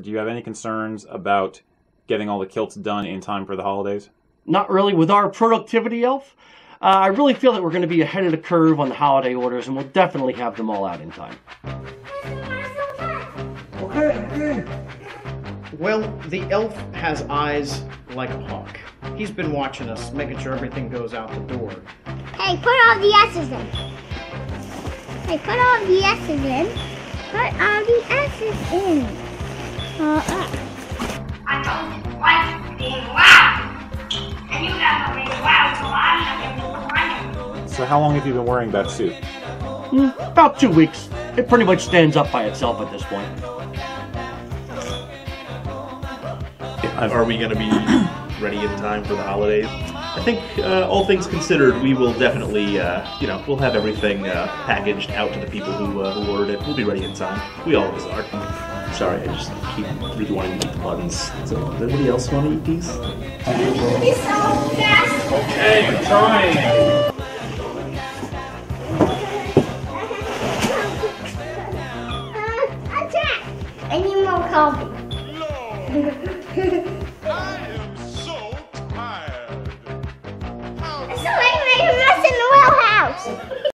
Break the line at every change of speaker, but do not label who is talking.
do you have any concerns about getting all the kilts done in time for the holidays?
Not really. With our productivity elf, I really feel that we're going to be ahead of the curve on the holiday orders, and we'll definitely have them all out in time.
Okay.
Well, the elf has eyes like a hawk. He's been watching us, making sure everything goes out the door.
Hey, put all the S's in. Hey, put all the S's in. Put all the S's in.
I don't like being loud. And you guys are being loud, so I'm not going to be quiet.
So how long have you been wearing that suit?
About 2 weeks. It pretty much stands up by itself at this point.
Are we going to be ready in time for the holidays? I think, all things considered, we will definitely, we'll have everything packaged out to the people who ordered it. We'll be ready in time. We always are. Sorry, I just keep really wanting to eat the buttons. So, does anybody else want to eat these?
It's so fast.
Okay, I'm trying.